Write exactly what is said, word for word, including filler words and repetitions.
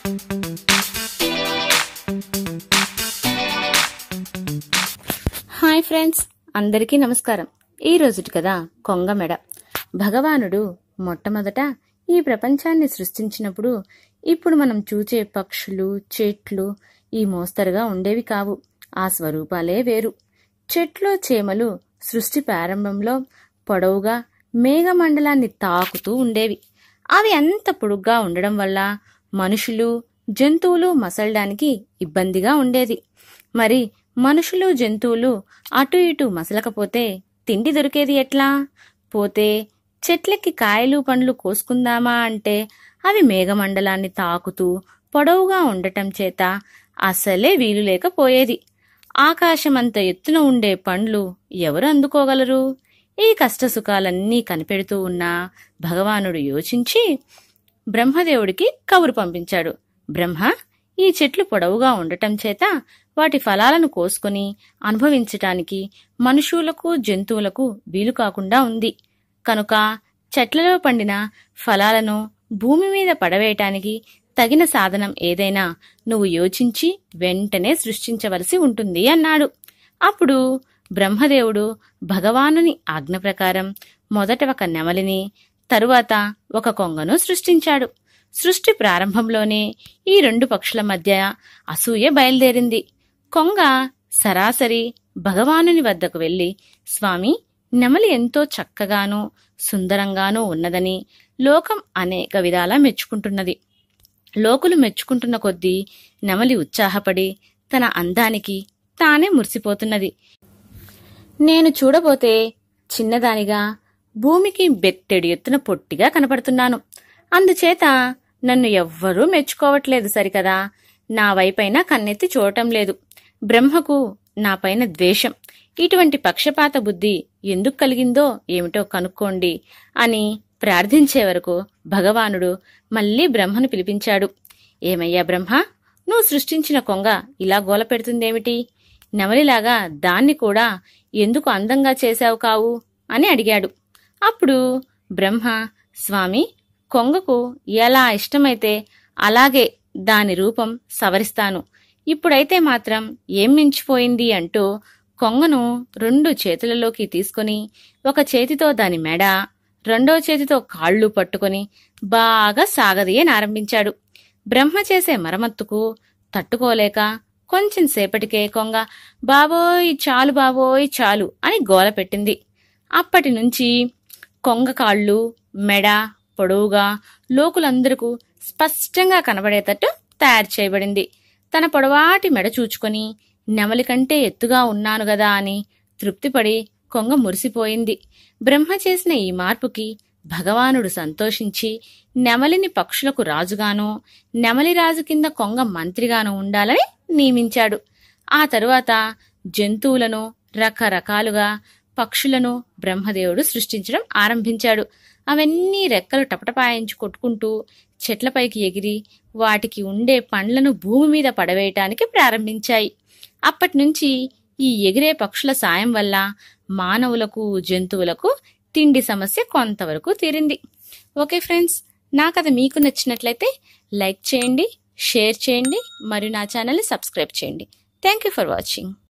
Hi friends, అందరికీ నమస్కారం. ఈ రోజుటి కదా కొంగ మెడ. భగవానుడు మొట్టమొదట ఈ ప్రపంచాన్ని సృష్టించినప్పుడు ఇప్పుడు మనం చూచే పక్షులు, చెట్లు ఈ మోస్తరుగా ఉండేవి కావు. ఆ స్వరూపాలే వేరు. చెట్లు, చేమలు సృష్టి ప్రారంభంలో పొడవుగా మేఘమండలాన్ని తాకుతూ ఉండేవి. అవి అంత పొడుగ్గా ఉండడం వల్ల మనుషులు, జంతువులు మసలడానికి ఇబ్బందిగా ఉండేది. మరి మనుషులు, జంతువులు అటు ఇటు మసలకపోతే తిండి దొరికేది ఎట్లా? పోతే చెట్లకి కాయలు, పండ్లు కోసుకుందామా అంటే అవి మేఘమండలాన్ని తాకుతూ పొడవుగా ఉండటం చేత అసలే వీలు లేకపోయేది. ఆకాశమంత ఎత్తున ఉండే పండ్లు ఎవరు అందుకోగలరు? ఈ కష్టసుఖాలన్నీ కనిపెడుతూ ఉన్న భగవానుడు యోచించి బ్రహ్మదేవుడికి కబురు పంపించాడు. బ్రహ్మ, ఈ చెట్లు పొడవుగా ఉండటం చేత వాటి ఫలాలను కోసుకుని అనుభవించటానికి మనుషులకు, జంతువులకు వీలు కాకుండా ఉంది. కనుక చెట్లలో పండిన ఫలాలను భూమి మీద పడవేయటానికి తగిన సాధనం ఏదైనా నువ్వు యోచించి వెంటనే సృష్టించవలసి ఉంటుంది అన్నాడు. అప్పుడు బ్రహ్మదేవుడు భగవానుని ఆజ్ఞ ప్రకారం మొదట ఒక నెమలిని, తరువాత ఒక కొంగను సృష్టించాడు. సృష్టి ప్రారంభంలోనే ఈ రెండు పక్షుల మధ్య అసూయ బయలుదేరింది. కొంగ సరాసరి భగవానుని వద్దకు వెళ్లి, స్వామి, నెమలి ఎంతో చక్కగానూ సుందరంగానూ ఉన్నదని లోకం అనేక విధాలా మెచ్చుకుంటున్నది. లోకులు మెచ్చుకుంటున్న కొద్దీ నెమలి ఉత్సాహపడి తన అందానికి తానే మురిసిపోతున్నది. నేను చూడబోతే చిన్నదానిగా, భూమికి బెత్తెడు ఎత్తున పొట్టిగా కనపడుతున్నాను. అందుచేత నన్ను ఎవ్వరూ మెచ్చుకోవట్లేదు సరికదా. నా వైపైనా కన్నెత్తి చూడటం లేదు. బ్రహ్మకు నాపైన ద్వేషం. ఇటువంటి పక్షపాత బుద్ధి ఎందుకు కలిగిందో ఏమిటో కనుక్కోండి అని ప్రార్థించే వరకు భగవానుడు మళ్లీ బ్రహ్మను పిలిపించాడు. ఏమయ్యా బ్రహ్మ, నువ్వు సృష్టించిన కొంగ ఇలా గోల పెడుతుందేమిటి? నెమలిలాగా దాన్ని కూడా ఎందుకు అందంగా చేశావు కావు అని అడిగాడు. అప్పుడు బ్రహ్మ, స్వామి, కొంగకు ఎలా ఇష్టమైతే అలాగే దాని రూపం సవరిస్తాను. ఇప్పుడైతే మాత్రం ఏం మించిపోయింది అంటూ కొంగను రెండు చేతులలోకి తీసుకుని ఒక చేతితో దాని మెడ, రెండో చేతితో కాళ్ళు పట్టుకుని బాగా సాగదీయనారంభించాడు. బ్రహ్మ చేసే మరమత్తుకు తట్టుకోలేక కొంచెం సేపటికే కొంగ బాబోయ్ చాలు బాబోయ్ చాలు అని గోల పెట్టింది. అప్పటి నుంచి కొంగ కాళ్ళు, మెడ పొడవుగా లోకులందరికీ స్పష్టంగా కనబడేటట్టు తయారు చేయబడింది. తన పొడవాటి మెడ చూచుకొని నెమలి కంటే ఎత్తుగా ఉన్నాను గదా అని తృప్తిపడి కొంగ మురిసిపోయింది. బ్రహ్మ చేసిన ఈ మార్పుకి భగవానుడు సంతోషించి నెమలిని పక్షులకు రాజుగానో, నెమలి రాజు కింద కొంగ మంత్రిగానో ఉండాలని నియమించాడు. ఆ తరువాత జంతువులను, రకరకాలుగా పక్షులను బ్రహ్మదేవుడు సృష్టించడం ఆరంభించాడు. అవన్నీ రెక్కలు టపటపాయించి కొట్టుకుంటూ చెట్లపైకి ఎగిరి వాటికి ఉండే పండ్లను భూమి మీద పడవేయటానికి ప్రారంభించాయి. అప్పటినుంచి ఈ ఎగిరే పక్షుల సాయం వల్ల మానవులకు, జంతువులకు తిండి సమస్య కొంతవరకు తీరింది. ఓకే ఫ్రెండ్స్, నా కథ మీకు నచ్చినట్లయితే లైక్ చేయండి, షేర్ చేయండి మరియు నా ఛానల్ని సబ్స్క్రైబ్ చేయండి. Thank you for watching.